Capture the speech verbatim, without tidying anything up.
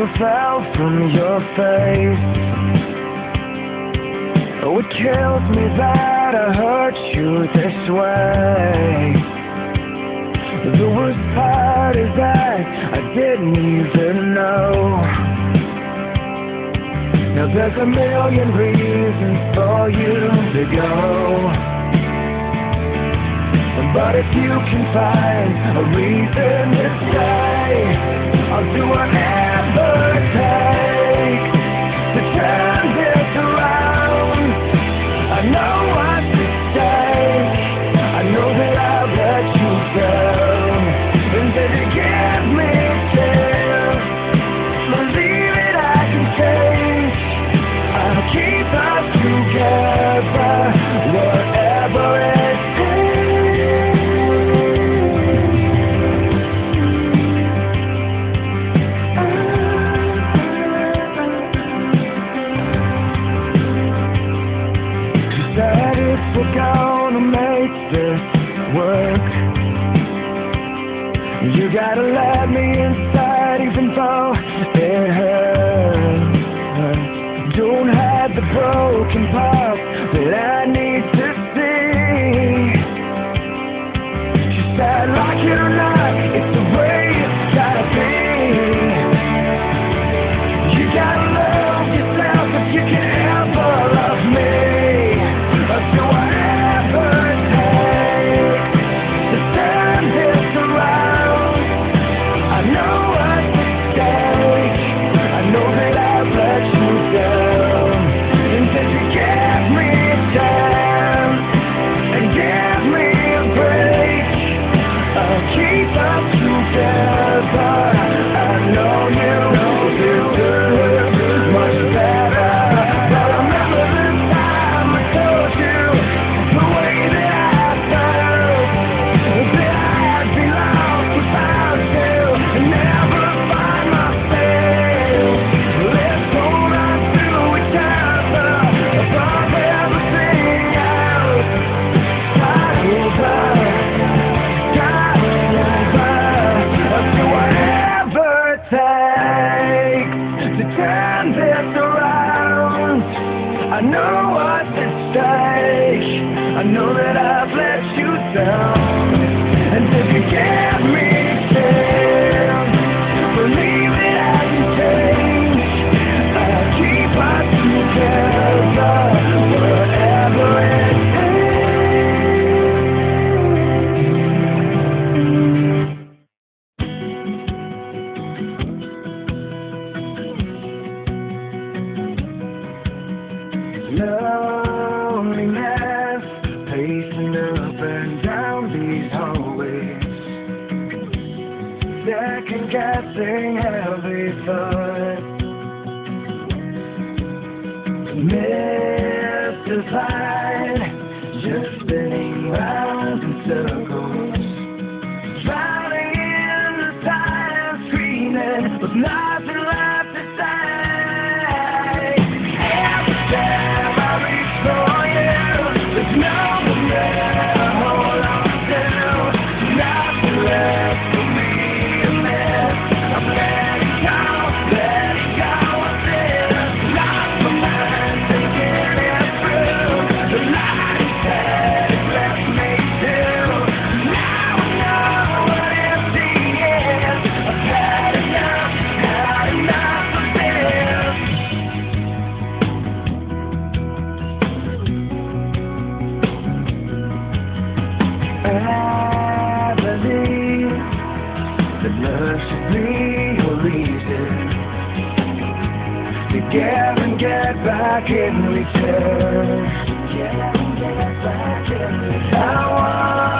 fell from your face. Oh, it kills me that I hurt you this way. The worst part is that I didn't even know. Now there's a million reasons for you to go. But if you can find a reason to stay, I'll do whatever it takes to turn this around. I know what's at stake. I know that I'll let you down. And if you give me a chance, believe it, I can change. I'll keep us together, whatever it takes. We're gonna make this work. You gotta let me inside even though it hurts. Don't hide the broken parts that I need to see. She said, like it or not, it's the way it's gotta be. You gotta love yourself if you can ever love me. Do whatever it takes to turn this around. I know what's at stake. I know that I've let you down. And if you give me a chance and give me a break, I'll keep us together. I know you deserve much better. But remember this time I told you the way that I felt, that I'd be lost without you and never find myself. Let's hold on to each other above everything else. Start over, start over. I'll do whatever it takes to turn this around. I know what's at stake. I know that I've let you down. And if you give me a chance, believe that I can change. I'll keep us together, whatever it takes. Loneliness, pacing up and down these hallways, second guessing every thought, mystified, just spinning round in circles, drowning in the silence, screaming with nothing left to say. Every time I reach for you, there's nothing left to hold on to, nothing left for me to miss. I'm letting go, letting go of this. Lost my mind thinking it through. The light that has left me too. Now I know what empty is. I've had enough, had enough of this. I believe that love should be your reason to give and get back in return. Get and get back in return. I want